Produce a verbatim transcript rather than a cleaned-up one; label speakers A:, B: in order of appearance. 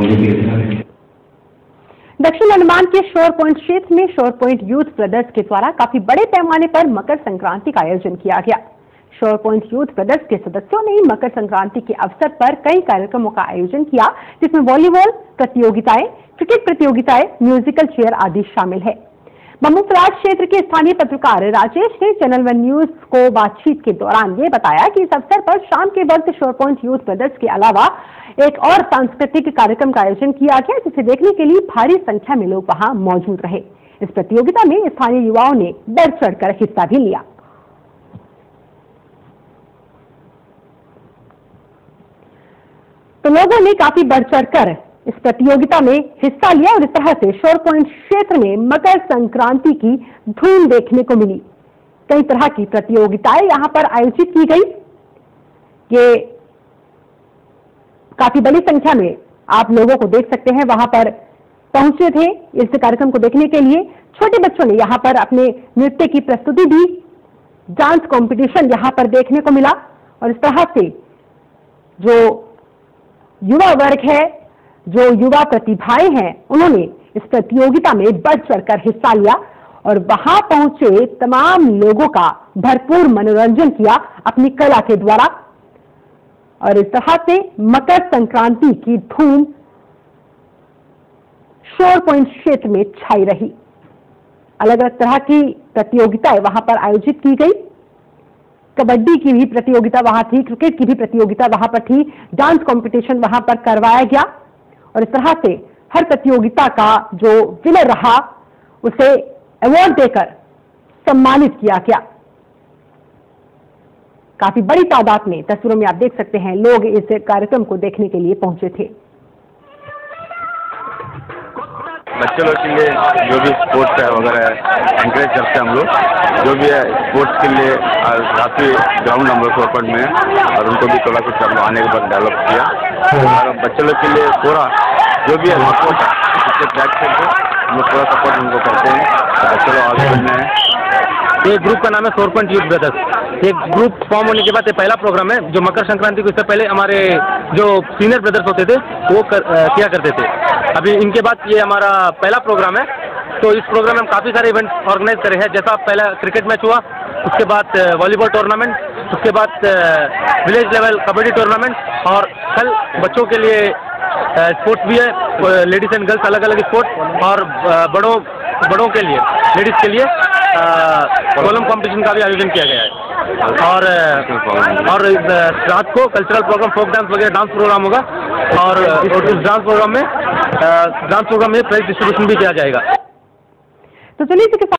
A: दक्षिण अंडमान के शोर पॉइंट क्षेत्र में शोर पॉइंट यूथ ब्रदर्स के द्वारा काफी बड़े पैमाने पर मकर संक्रांति का आयोजन किया गया। शोर पॉइंट यूथ ब्रदर्स के सदस्यों ने मकर संक्रांति के अवसर पर कई कार्यक्रमों का आयोजन किया, जिसमें वॉलीबॉल प्रतियोगिताएं, क्रिकेट प्रतियोगिताएं, म्यूजिकल चेयर आदि शामिल है। बम्बूफलाट क्षेत्र के स्थानीय पत्रकार राजेश ने चैनल वन न्यूज को बातचीत के दौरान ये बताया कि इस अवसर पर शाम के वक्त शोर पॉइंट यूथ ब्रदर्स के अलावा एक और सांस्कृतिक कार्यक्रम का आयोजन किया गया, जिसे देखने के लिए भारी संख्या में लोग वहां मौजूद रहे। इस प्रतियोगिता में स्थानीय युवाओं ने बढ़ चढ़कर हिस्सा भी लिया। तो लोगों ने काफी बढ़ चढ़कर इस प्रतियोगिता में हिस्सा लिया और इस तरह से शोर पॉइंट क्षेत्र में मकर संक्रांति की धूम देखने को मिली। कई तरह की प्रतियोगिताएं यहां पर आयोजित की गई। ये काफी बड़ी संख्या में आप लोगों को देख सकते हैं वहां पर पहुंचे थे इस कार्यक्रम को देखने के लिए। छोटे बच्चों ने यहां पर अपने नृत्य की प्रस्तुति दी, डांस कंपटीशन यहां पर देखने को मिला और इस तरह से जो युवा वर्ग है, जो युवा प्रतिभाएं हैं, उन्होंने इस प्रतियोगिता में बढ़ चढ़कर हिस्सा लिया और वहां पहुंचे तमाम लोगों का भरपूर मनोरंजन किया अपनी कला के द्वारा। और इस तरह से मकर संक्रांति की धूम शोर पॉइंट क्षेत्र में छाई रही। अलग अलग तरह की प्रतियोगिताएं वहां पर आयोजित की गई। कबड्डी की भी प्रतियोगिता वहां थी, क्रिकेट की भी प्रतियोगिता वहां पर थी, डांस कंपटीशन वहां पर करवाया गया और इस तरह से हर प्रतियोगिता का जो विनर रहा उसे अवार्ड देकर सम्मानित किया गया। काफी बड़ी तादाद में तस्वीरों में आप देख सकते हैं लोग इस कार्यक्रम को देखने के लिए पहुंचे थे।
B: बच्चे लोग के लिए जो भी स्पोर्ट्स है वगैरह एनकरेज करते हैं हम लोग, जो भी है स्पोर्ट्स के लिए काफ़ी ग्राउंड हम लोग ओपन में है और उनको भी थोड़ा कुछ हम आने के बाद डेवलप किया और बच्चे लोग के लिए पूरा जो भी है सपोर्ट है उसके बैक करके हम लोग पूरा सपोर्ट उनको करते हैं। बच्चे लोग आगे बढ़ने हैं।
C: ये ग्रुप का नाम है शोर पॉइंट यूथ ब्रदर्स। एक ग्रुप फॉर्म होने के बाद ये पहला प्रोग्राम है जो मकर संक्रांति को इससे पहले हमारे जो सीनियर ब्रदर्स होते थे वो कर, आ, किया करते थे। अभी इनके बाद ये हमारा पहला प्रोग्राम है। तो इस प्रोग्राम में हम काफ़ी सारे इवेंट्स ऑर्गेनाइज करे हैं। जैसा पहला क्रिकेट मैच हुआ, उसके बाद वॉलीबॉल टूर्नामेंट, उसके बाद विलेज लेवल कबड्डी टूर्नामेंट और कल बच्चों के लिए स्पोर्ट्स भी है, लेडीज एंड गर्ल्स अलग अलग स्पोर्ट्स और बड़ों बड़ों के लिए लेडीज़ के लिए कॉलम कंपटीशन का भी आयोजन किया गया है। और और रात को कल्चरल प्रोग्राम, फोक डांस वगैरह डांस प्रोग्राम होगा और इस डांस प्रोग्राम में डांस प्रोग्राम में प्राइज डिस्ट्रीब्यूशन भी किया जाएगा।
A: तो चलिए